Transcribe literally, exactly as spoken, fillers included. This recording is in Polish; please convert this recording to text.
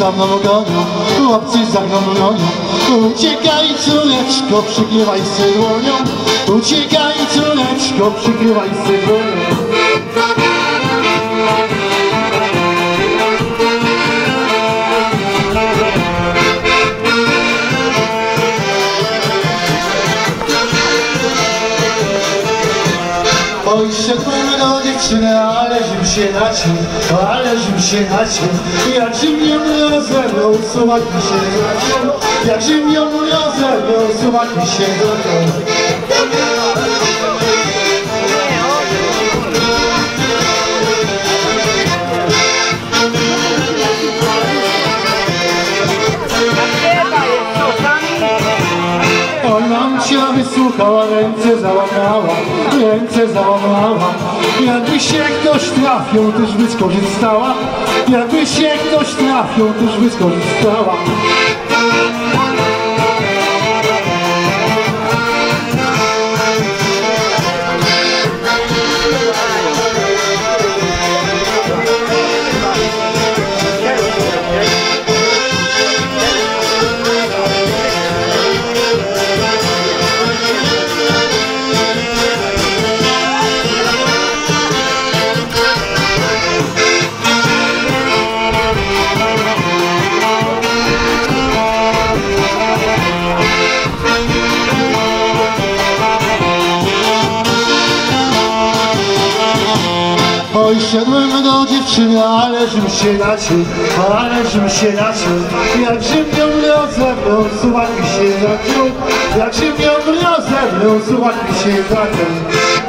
za mną gonią, chłopcy za mną gonią. Uciekaj córeczko, przykrywaj się dłonią. Uciekaj córeczko, przykrywaj się dłonią. Oj, szedłem do dziewczyny, ale żym się nacił, ale żym się nacił. Jak żym ją rozebrał, suwak mi się zaciął. Jak żym ją rozebrał, suwak mi się zaciął. Ona cię wysłuchała, ręce załamała, ręce załamała. Jakby się ktoś trafił, też by skorzystała. Jakby się ktoś trafił, też by skorzystała. Oj, szedłem do dziewczyny, ale żym się nacił, ale żym się nacił. Jak żym ją rozebrał, suwak mi się zaciął. Jak żym ją rozebrał, suwak mi się zaciął.